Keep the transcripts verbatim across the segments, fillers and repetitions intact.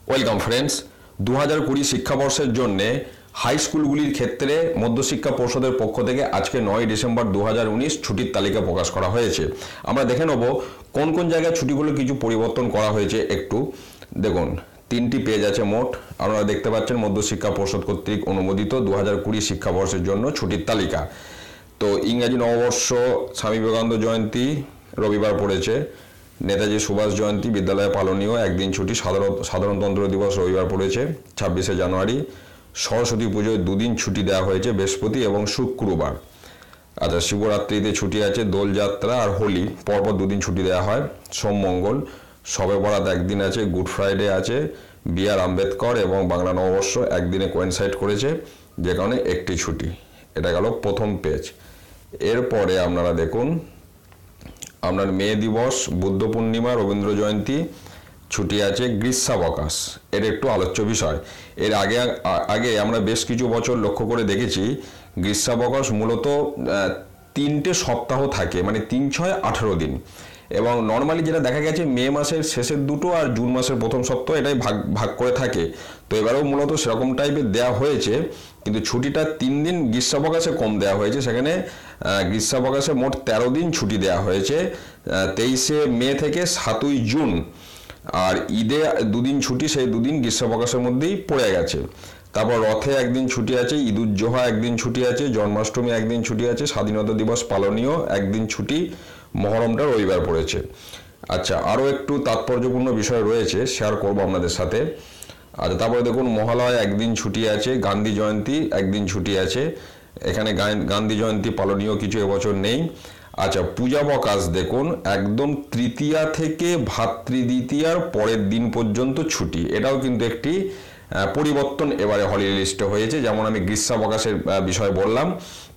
Welcome friends, দু হাজার কুড়ি শিক্ষাবর্ষের জন্য হাই স্কুলগুলির ক্ষেত্রে মধ্যশিক্ষা পর্ষদের পক্ষ থেকে আজকে নয় ডিসেম্বর দু হাজার উনিশ ছুটির তালিকা প্রকাশ করা হয়েছে। আমরা দেখে নেব কোন কোন জায়গায় ছুটিগুলো কিছু পরিবর্তন করা হয়েছে। একটু দেখুন, তিনটি পেজ আছে মোট। আপনারা দেখতে পাচ্ছেন মধ্যশিক্ষা পর্ষদ কর্তৃক অনুমোদিত দু হাজার কুড়ি শিক্ষাবর্ষের জন্য ছুটির তালিকা। তো ইংরাজি নববর্ষ, স্বামী বিবেকানন্দ জয়ন্তী রবিবার পড়েছে, নেতাজি সুভাষ জয়ন্তী বিদ্যালয়ে পালনীয় একদিন ছুটি, সাধারণ সাধারণতন্ত্র দিবস রবিবার পড়েছে ছাব্বিশে জানুয়ারি, সরস্বতী পুজোয় দুদিন ছুটি দেওয়া হয়েছে বৃহস্পতি এবং শুক্রবার। আচ্ছা, শিবরাত্রিতে ছুটি আছে, দোলযাত্রা আর হোলি পরপর দুদিন ছুটি দেওয়া হয়। সোম মঙ্গল, শবে বরাত একদিন আছে, গুড ফ্রাইডে আছে, বি আর আম্বেদকর এবং বাংলা নববর্ষ একদিনে কোয়েনসাইড করেছে, যে কারণে একটি ছুটি। এটা গেল প্রথম পেজ। এরপরে আপনারা দেখুন, আপনার মে দিবস, বুদ্ধ পূর্ণিমা, রবীন্দ্র জয়ন্তী ছুটি আছে, গ্রীষ্মাবকাশ এর একটু আলোচ্য বিষয়। এর আগে আগে আমরা বেশ কিছু বছর লক্ষ্য করে দেখেছি গ্রীষ্মাবকাশ মূলত তিনটে সপ্তাহ থাকে, মানে তিন ছয় আঠেরো দিন। এবং নর্মালি যেটা দেখা গেছে মে মাসের শেষের দুটো আর জুন মাসের প্রথম সপ্তাহ এটাই ভাগ ভাগ করে থাকে। তো এবারেও মূলত সেরকম টাইপের দেওয়া হয়েছে, কিন্তু ছুটিটা তিন দিন গ্রীষ্মাবকাশে কম দেওয়া হয়েছে। সেখানে গ্রীষ্মাবকাশে মোট তেরো দিন ছুটি দেওয়া হয়েছে, তেইশে মে থেকে সাতই জুন। আর ঈদে দুদিন ছুটি, সেই দুদিন গ্রীষ্মাবকাশের মধ্যেই পড়ে গেছে। তারপর রথে একদিন ছুটি আছে, ঈদুজ্জোহা একদিন ছুটি আছে, জন্মাষ্টমী একদিন ছুটি আছে, স্বাধীনতা দিবস পালনীয় একদিন ছুটি, মহরমটা রবিবার পড়েছে। আচ্ছা, আরও একটু তাৎপর্যপূর্ণ বিষয় রয়েছে, শেয়ার করবো আপনাদের সাথে। আচ্ছা, তারপরে দেখুন মহালয়া একদিন ছুটি আছে, গান্ধী জয়ন্তী একদিন ছুটি আছে। এখানে গান্ধী জয়ন্তী পালনীয় কিছু এবছর নেই। আচ্ছা, পূজাবকাশ দেখুন একদম তৃতীয়া থেকে ভাতৃদ্বিতীয়ার পরের দিন পর্যন্ত ছুটি। এটাও কিন্তু একটি পরিবর্তন এবারে হলিডে লিস্টে হয়েছে। যেমন আমি গ্রীষ্মাবকাশের বিষয় বললাম,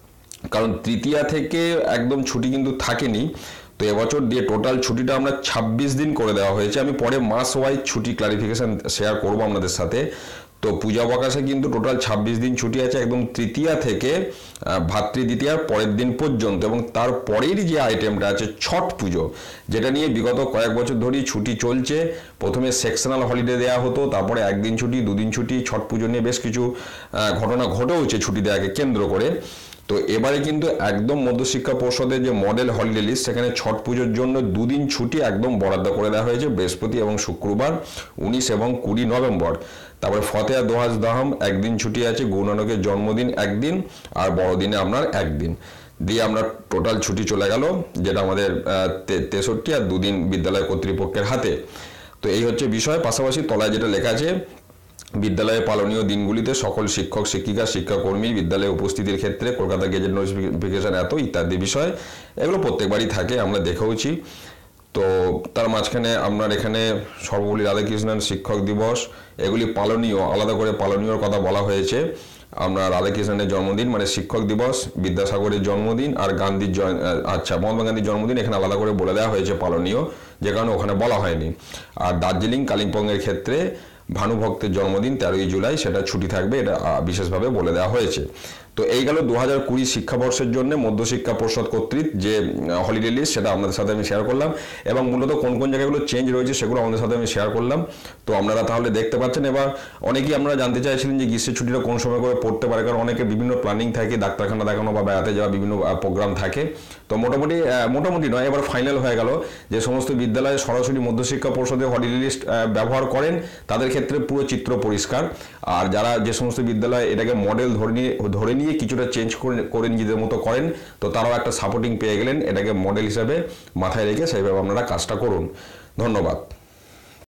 কারণ তৃতীয়া থেকে একদম ছুটি কিন্তু থাকেনি। তো এবছর দিয়ে টোটাল ছুটিটা আমরা ছাব্বিশ দিন করে দেওয়া হয়েছে। আমি পরে মাস ওয়াইজ ছুটি ক্লারিফিকেশন শেয়ার করবো আপনাদের সাথে। তো পূজাবকাশে কিন্তু টোটাল ছাব্বিশ দিন ছুটি আছে, একদম তৃতীয়া থেকে ভাতৃদ্বিতীয়ার পরের দিন পর্যন্ত। এবং তারপরেরই যে আইটেমটা আছে ছট পুজো, যেটা নিয়ে বিগত কয়েক বছর ধরেই ছুটি চলছে। প্রথমে সেকশনাল হলিডে দেওয়া হতো, তারপরে একদিন ছুটি, দুদিন ছুটি। ছট পুজো নিয়ে বেশ কিছু ঘটনা ঘটেওছে ছুটি দেওয়াকে কেন্দ্র করে। তো এবারে কিন্তু একদম মধ্যশিক্ষা পর্ষদের যে মডেল হলিডে লিস্ট, সেখানে ছট পুজোর জন্য দুদিন ছুটি একদম বরাদ্দ করে দেওয়া হয়েছে, বৃহস্পতি এবং শুক্রবার, উনিশ এবং কুড়ি নভেম্বর। তারপরে ফতেয়া দোহাজ দাহাম একদিন ছুটি আছে, গুরু নানকের জন্মদিন একদিন, আর বড়দিনে আপনার একদিন দিয়ে আমরা টোটাল ছুটি চলে গেল, যেটা আমাদের তেষট্টি আর দুদিন বিদ্যালয় কর্তৃপক্ষের হাতে। তো এই হচ্ছে বিষয়। পাশাপাশি তলায় যেটা লেখা আছে, বিদ্যালয়ে পালনীয় দিনগুলিতে সকল শিক্ষক শিক্ষিকা শিক্ষাকর্মী বিদ্যালয়ে উপস্থিতির ক্ষেত্রে কলকাতা গেজেট নোটিফিকেশন এত ইত্যাদি বিষয়, এগুলো প্রত্যেকবারই থাকে, আমরা দেখেওছি। তো তার মাঝখানে আপনার এখানে সর্বপল্লী রাধাকৃষ্ণন শিক্ষক দিবস, এগুলি পালনীয়, আলাদা করে পালনীয়র কথা বলা হয়েছে। আমরা রাধাকৃষ্ণনের জন্মদিন মানে শিক্ষক দিবস, বিদ্যাসাগরের জন্মদিন আর গান্ধীর আচ্ছা মহাত্মা গান্ধীর জন্মদিন এখানে আলাদা করে বলে দেওয়া হয়েছে পালনীয়, যে কারণে ওখানে বলা হয়নি। আর দার্জিলিং কালিম্পংয়ের ক্ষেত্রে ভানুভক্তের জন্মদিন তেরোই জুলাই, সেটা ছুটি থাকবে, এটা বিশেষভাবে বলে দেওয়া হয়েছে। তো এই গেল দু হাজার কুড়ি শিক্ষাবর্ষের জন্য মধ্যশিক্ষা পর্ষদ কর্তৃক যে হলিডে লিস্ট, সেটা আপনাদের সাথে আমি শেয়ার করলাম। এবং মূলত কোন কোন জায়গাগুলো চেঞ্জ রয়েছে সেগুলো আমাদের সাথে আমি শেয়ার করলাম। তো আপনারা তাহলে দেখতে পাচ্ছেন। এবার অনেকেই আপনারা জানতে চাইছিলেন যে গ্রীষ্মের ছুটিটা কোন সময় করে পড়তে পারে, কারণ অনেকের বিভিন্ন প্ল্যানিং থাকে, ডাক্তারখানা দেখানো বা বেড়াতে যাওয়া বিভিন্ন প্রোগ্রাম থাকে। তো মোটামুটি মোটামুটি নয়, এবার ফাইনাল হয়ে গেল যে সমস্ত বিদ্যালয়ে সরাসরি মধ্যশিক্ষা পর্ষদের হলিডে লিস্ট ব্যবহার করেন তাদের ক্ষেত্রে পুরো চিত্র পরিষ্কার। আর যারা যে সমস্ত বিদ্যালয়ে এটাকে মডেল ধরে নিয়ে ধরে নিয়ে কিছুটা চেঞ্জ করে করে নিজেদের মতো করেন, তো তারাও একটা সাপোর্টিং পেয়ে গেলেন। এটাকে মডেল হিসাবে মাথায় রেখে সেইভাবে আপনারা কাজটা করুন। ধন্যবাদ।